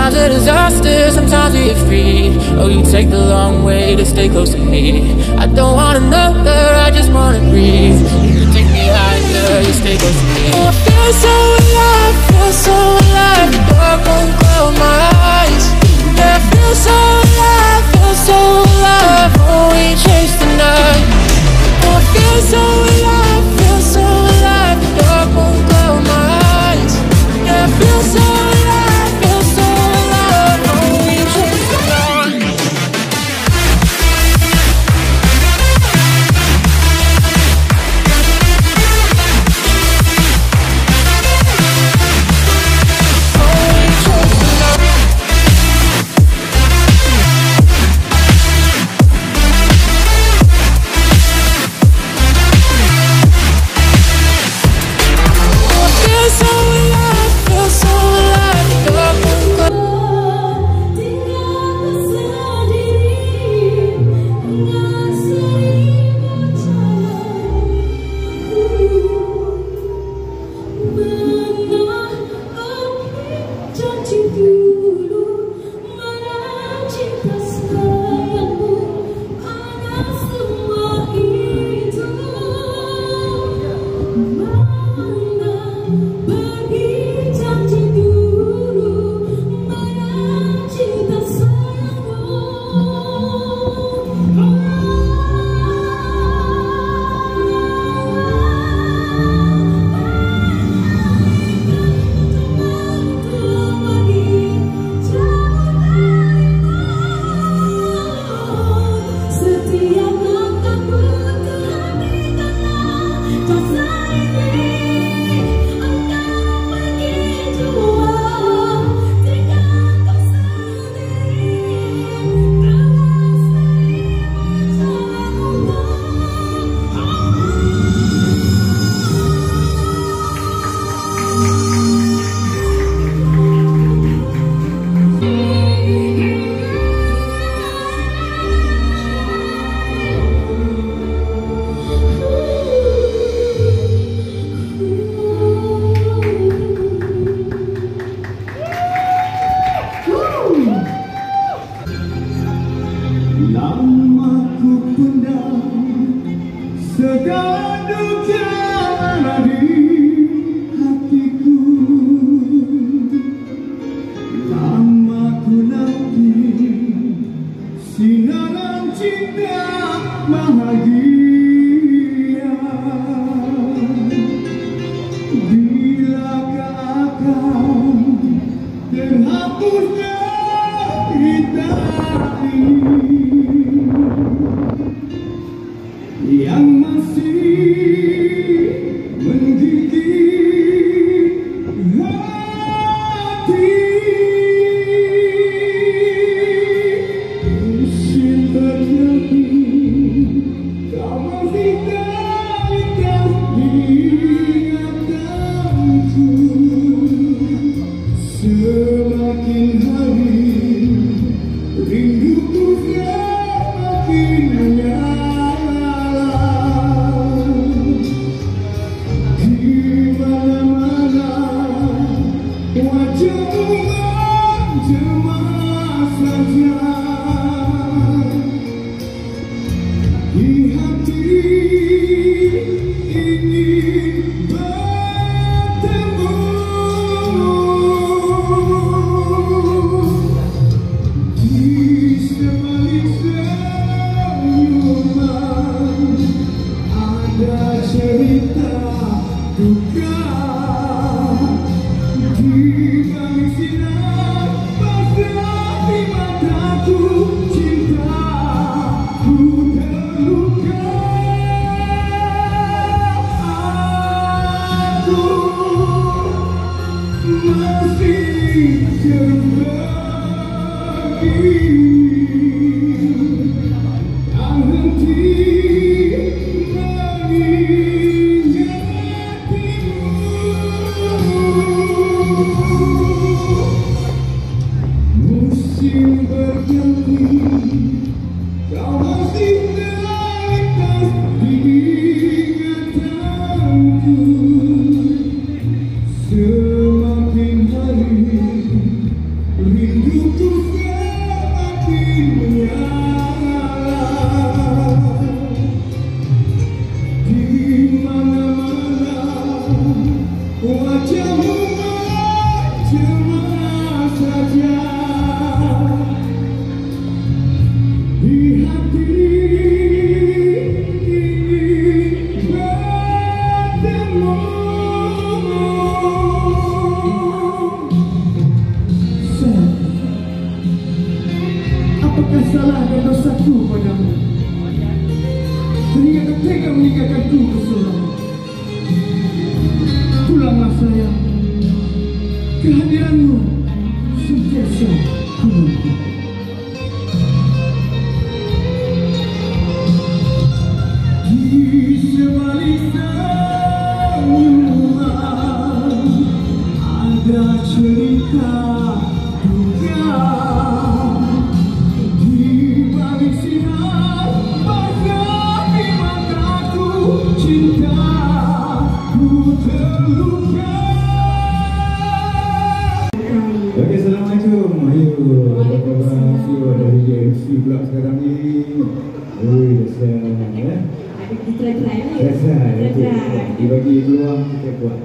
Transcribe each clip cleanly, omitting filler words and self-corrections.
Sometimes a disaster, sometimes we get free. Oh, you take the long way to stay close to me. I don't want another, I just wanna breathe. You take me higher, you stay close to me. Oh, I feel so alive, feel so alive. The dark won't cloud my eyes. Yeah, I feel so alive, feel so alive. Oh, we chase the night. Oh, I feel so alive, feel so alive. The dark won't cloud my eyes. Yeah, I feel so alive, feel so alive. Oh, we chase the night. Semakin hari Wajahmu cuma saja di hati ini bertemu. Apakah salah dan dosaku padamu sehingga kau tega meninggalkanku keseorang? Pulanglah sayang, kehadiranmu sentiasa ku nanti. Di sebalik senyuman ada cerita duka. Di balik sinar bagai di mataku, cintaku terluka. Okey, Assalamualaikum. Waalaikumsalam. Dari JMC pula sekarang ni. Biasa ya. Kita try lah. Biasa. Dibagi peluang kita buat.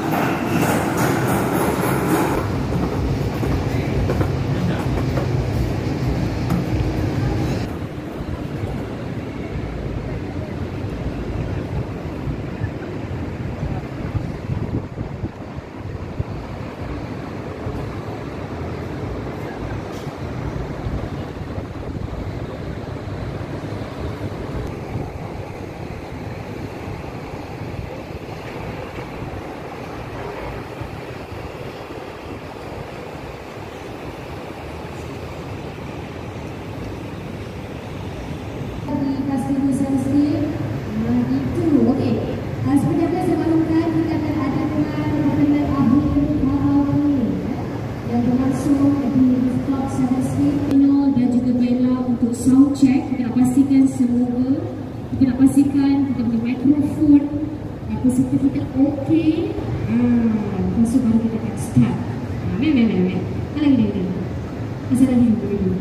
Itu, okey. Seperti apa saya maklumkan, kita akan adakan perkenaan akhir karaoke yang berlangsung di Rooftop 7 Street. Dan juga bela untuk sound check. Kita nak pastikan semoga, kita nak pastikan kita punya mikrofon positif kita okey. Lepas tu baru kita akan start. Meh. Kalau gini. Asal lagi dulu.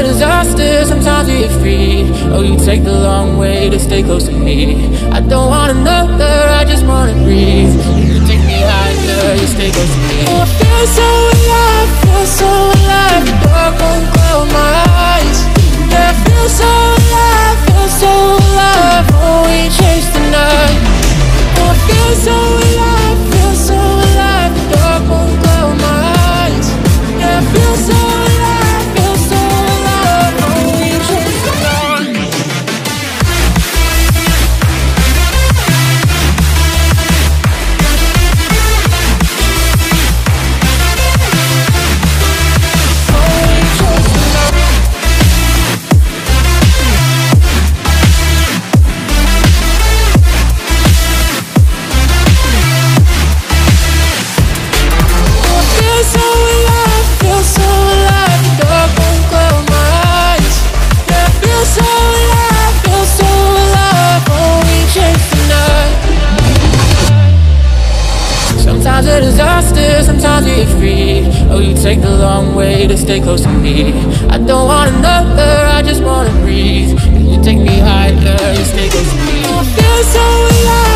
a disaster, sometimes we get free. Oh, you take the long way to stay close to me. I don't want another, I just wanna breathe. You take me higher, you stay close to me. Oh, I feel so alive, feel so alive. The dark won't cloud my eyes. Yeah, I feel so alive, feel so alive. Oh, we chase the night. Oh, I feel so alive, feel so alive. The dark won't cloud my eyes. Yeah, I feel so alive, feel so alive. Oh, we chase the night. Sometimes a disaster, sometimes we get free. Oh, you take the long way to stay close to me. I don't want another, I just wanna breathe. You take me higher, you stay close to me. I feel so alive.